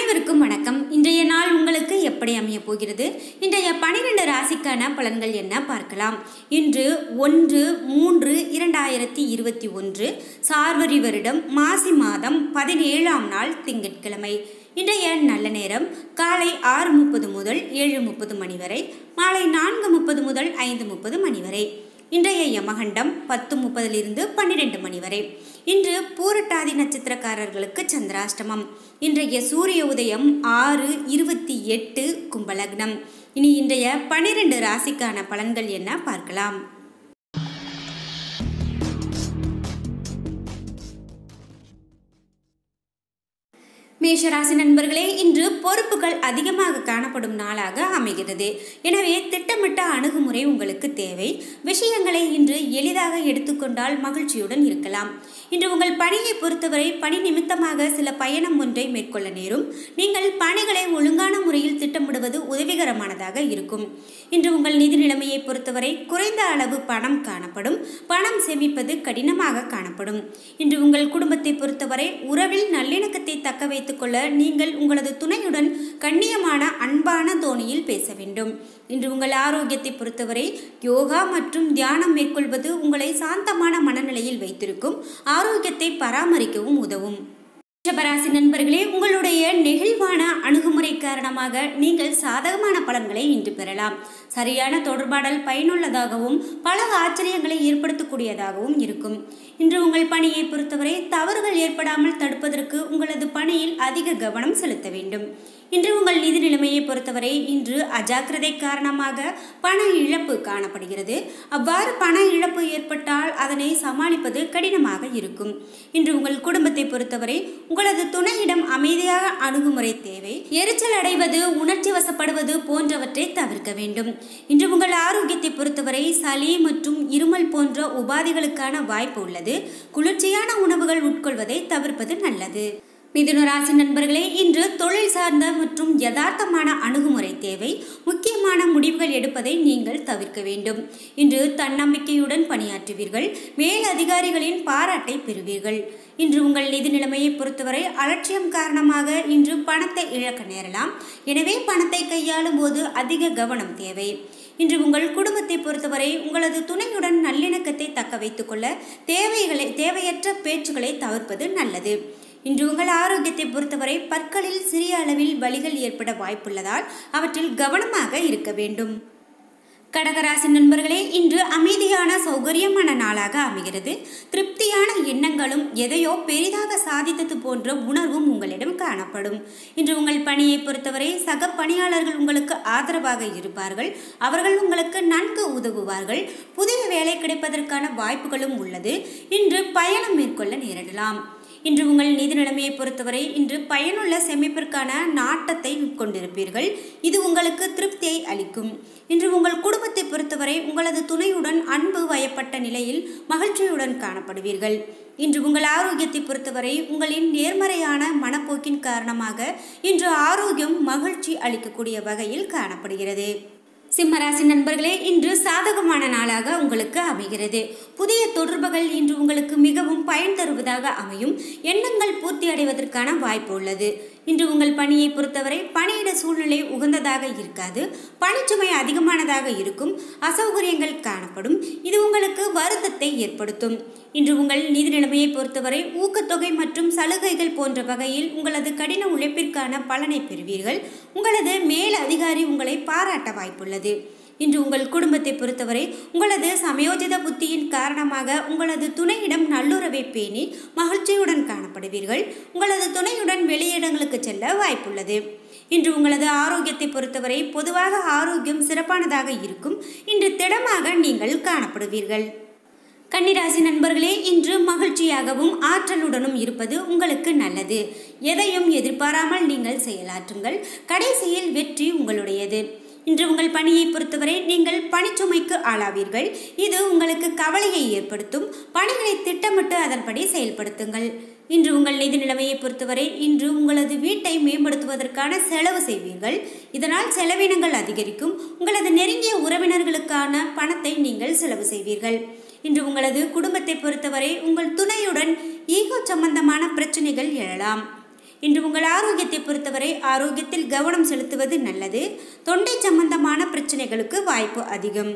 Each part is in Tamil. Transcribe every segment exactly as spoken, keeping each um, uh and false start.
அனைவருக்கும் வணக்கம். இன்றைய நாள் உங்களுக்கு எப்படி அமைய போகிறது? இன்றைய பனிரெண்டு ராசிக்கான பலன்கள் என்ன பார்க்கலாம். இன்று ஒன்று மூன்று இரண்டாயிரத்தி இருபத்தி ஒன்று சார்வரி வருடம் மாசி மாதம் பதினேழாம் நாள் திங்கட்கிழமை. இன்றைய நல்ல நேரம் காலை ஆறு முப்பது முதல் ஏழு முப்பது மணி வரை, மாலை நான்கு முப்பது முதல் ஐந்து முப்பது மணி வரை. இன்றைய யமகண்டம் பத்து முப்பதிலிருந்து பன்னிரெண்டு மணி வரை. இன்று பூரட்டாதி நட்சத்திரக்காரர்களுக்கு சந்திராஷ்டமம். இன்றைய சூரிய உதயம் ஆறு இருபத்தி எட்டு கும்பலக்னம். இனி இன்றைய பனிரெண்டு ராசிக்கான பலன்கள் என்ன பார்க்கலாம். மேஷராசி நண்பர்களே, இன்று பொறுப்புகள் அதிகமாக காணப்படும் நாளாக அமைகிறது. எனவே திட்டமிட்ட அணுகுமுறை உங்களுக்கு தேவை. விஷயங்களை இன்று எளிதாக எடுத்துக்கொண்டால் மகிழ்ச்சியுடன் இருக்கலாம். இன்று உங்கள் பணியை பொறுத்தவரை பணி நிமித்தமாக சில பயணம் ஒன்றை மேற்கொள்ள நேரும். நீங்கள் பணிகளை ஒழுங்கான முறையில் திட்டமிடுவது உதவிகரமானதாக இருக்கும். இன்று உங்கள் நிதி நிலைமையை பொறுத்தவரை குறைந்த அளவு பணம் காணப்படும். பணம் சேமிப்பது கடினமாக காணப்படும். இன்று உங்கள் குடும்பத்தை பொறுத்தவரை உறவில் நல்லிணக்கத்தை தக்க வைத்து கொள்ள நீங்கள் உங்களது துணையுடன் கண்ணியமான அன்பான தோணியில் பேச வேண்டும். இன்று உங்கள் ஆரோக்கியத்தை பொறுத்தவரை யோகா மற்றும் தியானம் மேற்கொள்வது உங்களை சாந்தமான மனநிலையில் வைத்திருக்கும். ஆரோக்கியத்தை பராமரிக்கவும் உதவும். ரிஷபராசி நண்பர்களே, உங்களுடைய நெகிழ்வான அணுகுமுறை காரணமாக நீங்கள் சாதகமான பலன்களை இன்று பெறலாம். சரியான தொடர்பாடல் பயனுள்ளதாகவும் பல ஆச்சரியங்களை ஏற்படுத்தக்கூடியதாகவும் இருக்கும். இன்று உங்கள் பணியை பொறுத்தவரை தவறுகள் ஏற்படாமல் தடுப்பதற்கு உங்களது பணியில் அதிக கவனம் செலுத்த வேண்டும். இன்று உங்கள் நிதி நிலைமையை பொறுத்தவரை இன்று அஜாக்கிரதை காரணமாக பண இழப்பு காணப்படுகிறது. அவ்வாறு பண இழப்பு ஏற்பட்டால் அதனை சமாளிப்பது கடினமாக இருக்கும். இன்று உங்கள் குடும்பத்தை பொறுத்தவரை உங்களது துணையிடம் அமைதியாக அணுகுமுறை தேவை. எரிச்சல் அடைவது, உணர்ச்சி வசப்படுவது போன்றவற்றை தவிர்க்க வேண்டும். இன்று உங்கள் ஆரோக்கியத்தை பொறுத்தவரை சளி மற்றும் இருமல் போன்ற உபாதைகளுக்கான வாய்ப்பு உள்ளது. குளிர்ச்சியான உணவுகள் உட்கொள்வதை தவிர்ப்பது நல்லது. மிதுன ராசி நண்பர்களே, இன்று தொழில் சார்ந்த மற்றும் யதார்த்தமான அணுகுமுறை தேவை. முக்கியமான முடிவுகள் எடுப்பதை நீங்கள் தவிர்க்க வேண்டும். இன்று தன்னம்பிக்கையுடன் பணியாற்றுவீர்கள். மேல் அதிகாரிகளின் பாராட்டை பெறுவீர்கள். இன்று உங்கள் நிதி நிலைமையை பொறுத்தவரை அலட்சியம் காரணமாக இன்று பணத்தை இழக்க நேரலாம். எனவே பணத்தை கையாளும் போது அதிக கவனம் தேவை. இன்று உங்கள் குடும்பத்தை பொறுத்தவரை உங்களது துணையுடன் நல்லிணக்கத்தை தக்க வைத்துக் கொள்ள தேவைகளை தேவையற்ற பேச்சுக்களை தவிர்ப்பது நல்லது. இன்று உங்கள் ஆரோக்கியத்தை பொறுத்தவரை பற்களில் சிறிய அளவில் வலிகள் ஏற்பட வாய்ப்புள்ளதால் அவற்றில் கவனமாக இருக்க வேண்டும். கடகராசி நண்பர்களே, இன்று அமைதியான சௌகரியமான நாளாக அமைகிறது. திருப்தியான எண்ணங்களும் எதையோ பெரிதாக சாதித்தது போன்ற உணர்வும் உங்களிடம் காணப்படும். இன்று உங்கள் பணியை பொறுத்தவரை சக பணியாளர்கள் உங்களுக்கு ஆதரவாக இருப்பார்கள். அவர்கள் உங்களுக்கு நன்கு உதவுவார்கள். புதிய வேலை கிடைப்பதற்கான வாய்ப்புகளும் உள்ளது. இன்று பயணம் மேற்கொள்ள நேரிடலாம். இன்று உங்கள் நிதி நிலைமையை பொறுத்தவரை இன்று பயனுள்ள சேமிப்பிற்கான நாட்டத்தை கொண்டிருப்பீர்கள். இது உங்களுக்கு திருப்தியை அளிக்கும். இன்று உங்கள் குடும்பத்தை பொறுத்தவரை உங்களது துணையுடன் அன்பு வயப்பட்ட நிலையில் மகிழ்ச்சியுடன் காணப்படுவீர்கள். இன்று உங்கள் ஆரோக்கியத்தை பொறுத்தவரை உங்களின் நேர்மறையான மனப்போக்கின் காரணமாக இன்று ஆரோக்கியம் மகிழ்ச்சி அளிக்கக்கூடிய வகையில் காணப்படுகிறது. சிம்மராசி நண்பர்களே, இன்று சாதகமான நாளாக உங்களுக்கு அமைகிறது. புதிய தொடர்புகள் இன்று உங்களுக்கு மிகவும் பயன் தருவதாக அமையும். எண்ணங்கள் பூர்த்தி அடைவதற்கான வாய்ப்பு உள்ளது. இன்று உங்கள் பணியை பொறுத்தவரை பணியிட சூழ்நிலை உகந்ததாக இருக்காது. பணிச்சுமை அதிகமானதாக இருக்கும். அசௌகரியங்கள் காணப்படும். இது உங்களுக்கு வருத்தத்தை ஏற்படுத்தும். இன்று உங்கள் நிதி நிலைமையை பொறுத்தவரை ஊக்கத்தொகை மற்றும் சலுகைகள் போன்ற வகையில் உங்களது கடின உழைப்பிற்கான பலனை பெறுவீர்கள். உங்களது மேல் அதிகாரி உங்களை பாராட்ட வாய்ப்புள்ளது. இன்று உங்கள் குடும்பத்தை பொறுத்தவரை உங்களது சமயோஜித புத்தியின் காரணமாக உங்களது துணையிடம் நல்லுறவை பேணி மகிழ்ச்சியுடன் காணப்படுவீர்கள். உங்களது துணையுடன் வெளியிடங்களுக்கு செல்ல வாய்ப்புள்ளது. இன்று உங்களது ஆரோக்கியத்தை பொறுத்தவரை பொதுவாக ஆரோக்கியம் சிறப்பானதாக இருக்கும். இன்று திடமாக நீங்கள் காணப்படுவீர்கள். கன்னிராசி நண்பர்களே, இன்று மகிழ்ச்சியாகவும் ஆற்றலுடனும் இருப்பது உங்களுக்கு நல்லது. எதையும் எதிர்பாராமல் நீங்கள் செயலாற்றுங்கள். கடைசியில் வெற்றி உங்களுடையது. இன்று உங்கள் பணியை பொறுத்தவரை நீங்கள் பணிச்சுமைக்கு ஆளாவீர்கள். இது உங்களுக்கு கவலையை ஏற்படுத்தும். பணிகளை திட்டமிட்டு அதன்படி செயல்படுத்துங்கள். இன்று உங்கள் நிதி நிலைமையை பொறுத்தவரை இன்று உங்களது வீட்டை மேம்படுத்துவதற்கான செலவு செய்வீர்கள். இதனால் செலவினங்கள் அதிகரிக்கும். உங்களது நெருங்கிய உறவினர்களுக்கான பணத்தை நீங்கள் செலவு செய்வீர்கள். இன்று உங்களது குடும்பத்தை பொறுத்தவரை உங்கள் துணையுடன் ஈகோ சம்பந்தமான பிரச்சனைகள் எழலாம். இன்று உங்கள் ஆரோக்கியத்தை பொறுத்தவரை ஆரோக்கியத்தில் கவனம் செலுத்துவது நல்லது. தொண்டை சம்பந்தமான பிரச்சனைகளுக்கு வாய்ப்பு அதிகம்.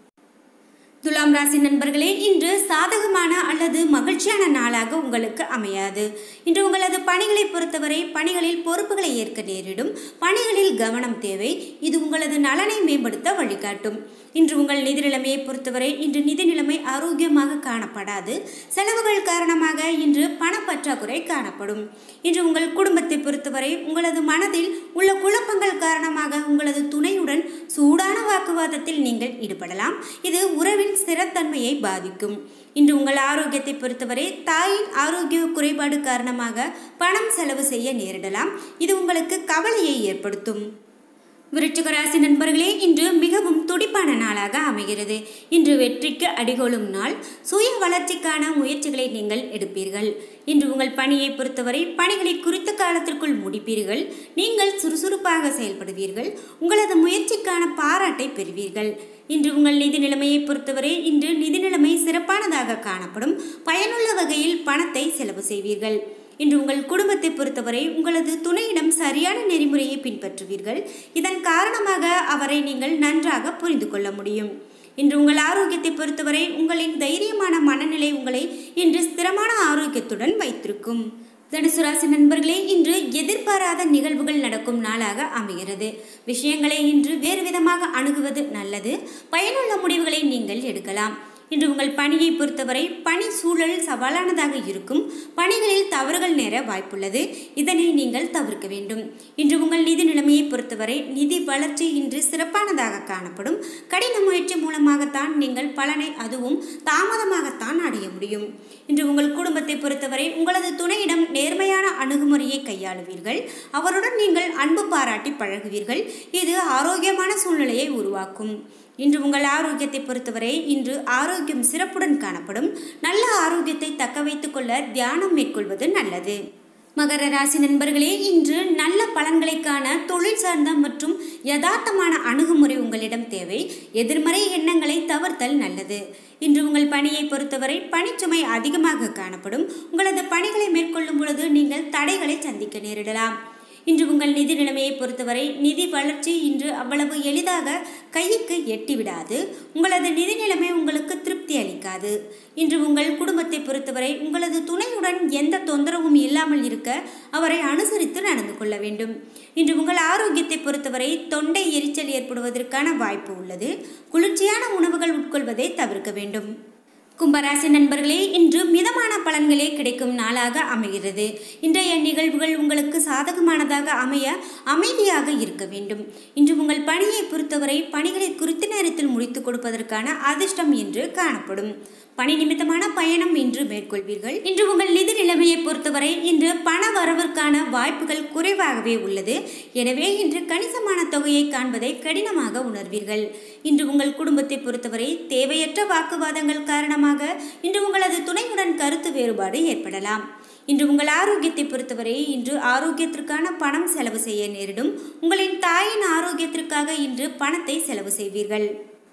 துலாம் ராசி நண்பர்களே, இன்று சாதகமான அல்லது மகிழ்ச்சியான நாளாக உங்களுக்கு அமையாது. இன்று உங்களது பணிகளை பொறுத்தவரை பணிகளில் பொறுப்புகளை ஏற்க நேரிடும். பணிகளில் கவனம் தேவை. இது உங்களது நலனை மேம்படுத்த வழிகாட்டும். இன்று உங்கள் நிதி நிலைமையை பொறுத்தவரை இன்று நிதி நிலைமை ஆரோக்கியமாக காணப்படாது. செலவுகள் காரணமாக இன்று பணப்பற்றாக்குறை காணப்படும். இன்று உங்கள் குடும்பத்தை பொறுத்தவரை உங்களது மனதில் உள்ள குழப்பங்கள் காரணமாக உங்களது துணையுடன் சூடான வாக்குவாதத்தில் நீங்கள் ஈடுபடலாம். இது உறவின் ஸ்திரத்தன்மையை பாதிக்கும். இன்று உங்கள் ஆரோக்கியத்தை பொறுத்தவரை தாயின் ஆரோக்கிய குறைபாடு காரணமாக பணம் செலவு செய்ய நேரிடலாம். இது உங்களுக்கு கவலையை ஏற்படுத்தும். விருச்சிக ராசி நண்பர்களே, இன்று மிகவும் துடிப்பான நாளாக அமைகிறது. இன்று வெற்றிக்கு அடிகோலும் நாள். சுய வளர்ச்சிக்கான முயற்சிகளை நீங்கள் எடுப்பீர்கள். இன்று உங்கள் பணியை பொறுத்தவரை பணிகளை குறித்த காலத்திற்குள் முடிப்பீர்கள். நீங்கள் சுறுசுறுப்பாக செயல்படுவீர்கள். உங்களது முயற்சிக்கான பாராட்டை பெறுவீர்கள். இன்று உங்கள் நிதி நிலைமையை பொறுத்தவரை இன்று நிதி நிலைமை சிறப்பானதாக காணப்படும். பயனுள்ள வகையில் பணத்தை செலவு செய்வீர்கள். இன்று உங்கள் குடும்பத்தை பொறுத்தவரை உங்களது துணையிடம் சரியான நெறிமுறையை பின்பற்றுவீர்கள். இதன் காரணமாக அவரை நீங்கள் நன்றாக புரிந்து கொள்ள முடியும். இன்று உங்கள் ஆரோக்கியத்தை பொறுத்தவரை உங்களின் தைரியமான மனநிலை உங்களை இன்று ஸ்திரமான ஆரோக்கியத்துடன் வைத்திருக்கும். தனுசு ராசி நண்பர்களே, இன்று எதிர்பாராத நிகழ்வுகள் நடக்கும் நாளாக அமைகிறது. விஷயங்களை இன்று வேறு விதமாக அணுகுவது நல்லது. பயனுள்ள முடிவுகளை நீங்கள் எடுக்கலாம். இன்று உங்கள் பணியை பொறுத்தவரை பணி சூழல் சவாலானதாக இருக்கும். பணிகளில் தவறுகள் நேர வாய்ப்புள்ளது. இதனை நீங்கள் தவிர்க்க வேண்டும். இன்று உங்கள் நிதி நிலைமையை பொறுத்தவரை நிதி வளர்ச்சி இன்று சிறப்பானதாக காணப்படும். கடின முயற்சி மூலமாகத்தான் நீங்கள் பலனை அதுவும் தாமதமாகத்தான் அடைய முடியும். இன்று உங்கள் குடும்பத்தை பொறுத்தவரை உங்களது துணையிடம் நேர்மையான அணுகுமுறையை கையாளுவீர்கள். அவருடன் நீங்கள் அன்பு பாராட்டி பழகுவீர்கள். இது ஆரோக்கியமான சூழ்நிலையை உருவாக்கும். இன்று உங்கள் ஆரோக்கியத்தை பொறுத்தவரை இன்று ஆரோக்கியம் சிறப்புடன் காணப்படும். நல்ல ஆரோக்கியத்தை தக்க வைத்துக் கொள்ள தியானம் மேற்கொள்வது நல்லது. மகர ராசி நண்பர்களே, இன்று நல்ல பலன்களை காண தொழில் சார்ந்த மற்றும் யதார்த்தமான அணுகுமுறை உங்களிடம் தேவை. எதிர்மறை எண்ணங்களை தவிர்த்தல் நல்லது. இன்று உங்கள் பணியை பொறுத்தவரை பணிச்சுமை அதிகமாக காணப்படும். உங்களது பணிகளை மேற்கொள்ளும் பொழுது நீங்கள் தடைகளை சந்திக்க நேரிடலாம். இன்று உங்கள் நிதி நிலைமையை பொறுத்தவரை நிதி வளர்ச்சி இன்று அவ்வளவு எளிதாக கைக்கு எட்டிவிடாது. உங்களது நிதி நிலைமை உங்களுக்கு திருப்தி அளிக்காது. இன்று உங்கள் குடும்பத்தை பொறுத்தவரை உங்களது துணையுடன் எந்த தொந்தரவும் இல்லாமல் இருக்க அவரை அனுசரித்து நடந்து கொள்ள வேண்டும். இன்று உங்கள் ஆரோக்கியத்தை பொறுத்தவரை தொண்டை எரிச்சல் ஏற்படுவதற்கான வாய்ப்பு உள்ளது. குளிர்ச்சியான உணவுகள் உட்கொள்வதை தவிர்க்க வேண்டும். கும்பராசி நண்பர்களே, இன்று மிதமான பலன்களே கிடைக்கும் நாளாக அமைகிறது. இன்றைய நிகழ்வுகள் உங்களுக்கு சாதகமானதாக அமைய அமைதியாக இருக்க வேண்டும். இன்று உங்கள் பணியை பொறுத்தவரை பணிகளை குறித்த நேரத்தில் முடித்துக் கொடுப்பதற்கான அதிர்ஷ்டம் இன்று காணப்படும். பணி நிமித்தமான பயணம் இன்று மேற்கொள்வீர்கள். இன்று உங்கள் நிதி நிலைமையை பொறுத்தவரை இன்று பண வரவிற்கான வாய்ப்புகள் குறைவாகவே உள்ளது. எனவே இன்று கணிசமான தொகையை காண்பதை கடினமாக உணர்வீர்கள். இன்று உங்கள் குடும்பத்தை பொறுத்தவரை தேவையற்ற வாக்குவாதங்கள் காரணமாக இன்று உங்களது துணையுடன் கருத்து வேறுபாடு ஏற்படலாம். இன்று உங்கள் ஆரோக்கியத்தை பொறுத்தவரை இன்று ஆரோக்கியத்திற்கான பணம் செலவு செய்ய நேரிடும். உங்களின் தாயின் ஆரோக்கியத்திற்காக இன்று பணத்தை செலவு செய்வீர்கள்.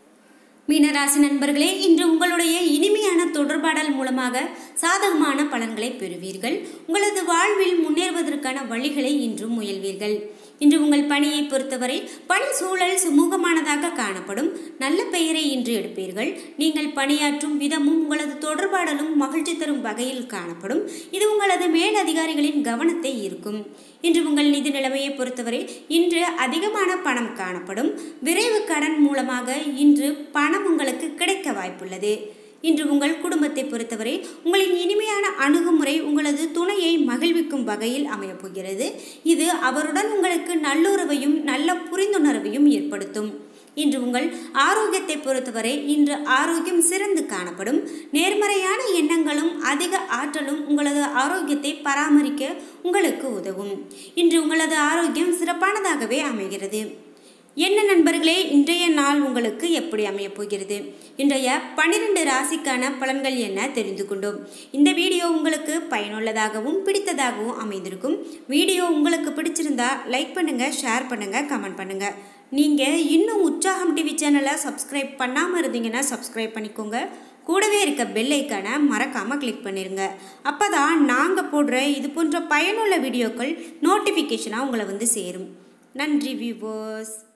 மீனராசி நண்பர்களே, இன்று உங்களுடைய இனிமையான தொடர்பாடல் மூலமாக சாதகமான பலன்களை பெறுவீர்கள். உங்களது வாழ்வில் முன்னேறுவதற்கான வழிகளை இன்று முயல்வீர்கள். இன்று உங்கள் பணியை பொறுத்தவரை பணி சூழல் சுமூகமானதாக காணப்படும். நல்ல பெயரை இன்று எடுப்பீர்கள். நீங்கள் பணியாற்றும் விதமும் உங்களது தொடர்பாடலும் மகிழ்ச்சி தரும் வகையில் காணப்படும். இது உங்களது மேலதிகாரிகளின் கவனத்தை ஈர்க்கும். இன்று உங்கள் நிதி நிலைமையை பொறுத்தவரை இன்று அதிகமான பணம் காணப்படும். விரைவு கடன் மூலமாக இன்று பணம் உங்களுக்கு கிடைக்க வாய்ப்புள்ளது. இன்று உங்கள் குடும்பத்தை பொறுத்தவரை உங்களின் இனிமையான அணுகுமுறை உங்களது துணையை மகிழ்விக்கும் வகையில் அமையப்போகிறது. இது அவருடன் உங்களுக்கு நல்லுறவையும் நல்ல புரிந்துணர்வையும் ஏற்படுத்தும். இன்று உங்கள் ஆரோக்கியத்தை பொறுத்தவரை இன்று ஆரோக்கியம் சிறந்து காணப்படும். நேர்மறையான எண்ணங்களும் அதிக ஆற்றலும் உங்களது ஆரோக்கியத்தை பராமரிக்க உங்களுக்கு உதவும். இன்று உங்களது ஆரோக்கியம் சிறப்பானதாகவே அமைகிறது. என்ன நண்பர்களே, இன்றைய நாள் உங்களுக்கு எப்படி அமையப் போகிறது? இன்றைய பன்னிரண்டு ராசிக்கான பலன்கள் என்ன தெரிந்து கொண்டோம். இந்த வீடியோ உங்களுக்கு பயனுள்ளதாகவும் பிடித்ததாகவும் அமைந்திருக்கும். வீடியோ உங்களுக்கு பிடிச்சிருந்தா லைக் பண்ணுங்கள், ஷேர் பண்ணுங்கள், கமெண்ட் பண்ணுங்கள். நீங்கள் இன்னும் உற்சாகம் டிவி சேனலை சப்ஸ்கிரைப் பண்ணாமல் இருந்தீங்கன்னா சப்ஸ்கிரைப் பண்ணிக்கோங்க. கூடவே இருக்க பெல் ஐக்கானை மறக்காமல் கிளிக் பண்ணிடுங்க. அப்போ தான் நாங்கள் போடுற இது போன்ற பயனுள்ள வீடியோக்கள் நோட்டிஃபிகேஷனாக உங்களை வந்து சேரும். நன்றி வியூவர்ஸ்.